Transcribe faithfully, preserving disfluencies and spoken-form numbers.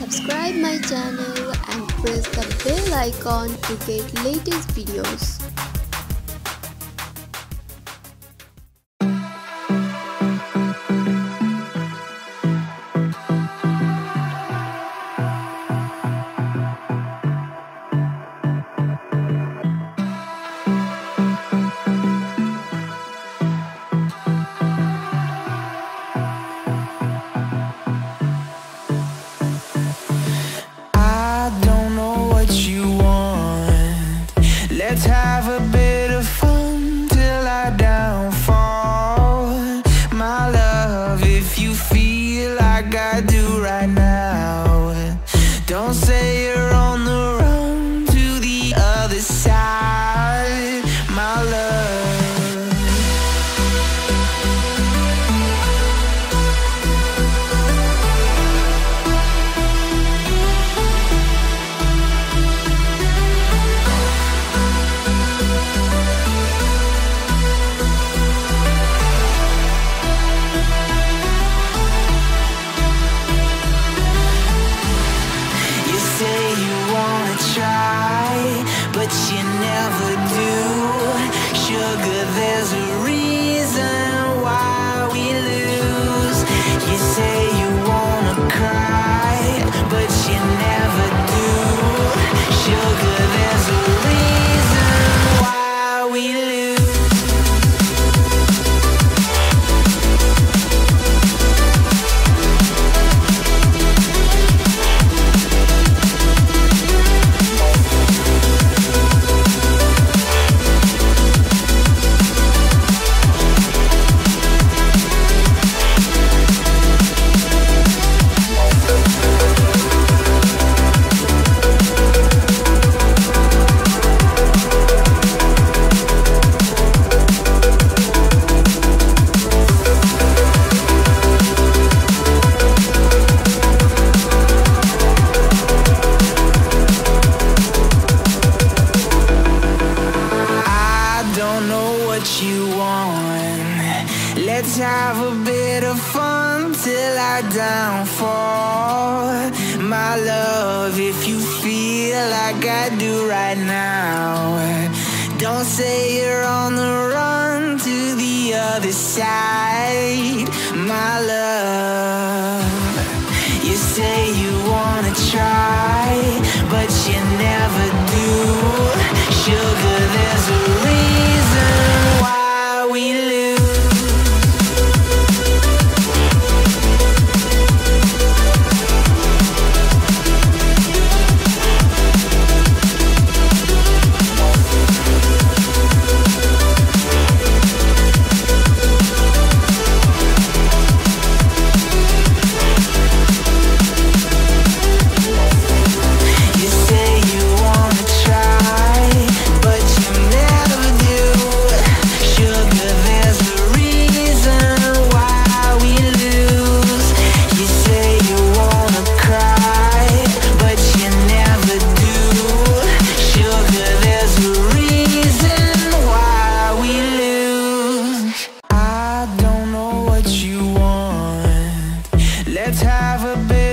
subscribe my channel and press the bell icon to get latest videos. Let's have a bit of fun till I downfall. My love, if you feel like I do right now, don't say you're on the run to the other side, my love. But you never do. Sugar, there's a reason why we lose. You say you wanna cry, but you never do. Sugar, there's a reason why we lose. You want. Let's have a bit of fun till I downfall, my love, if you feel like I do right now. Don't say you're on the run to the other side, my love. You say you wanna try, but you never do. Sugar, there's a reason why we lose. Let's have a bit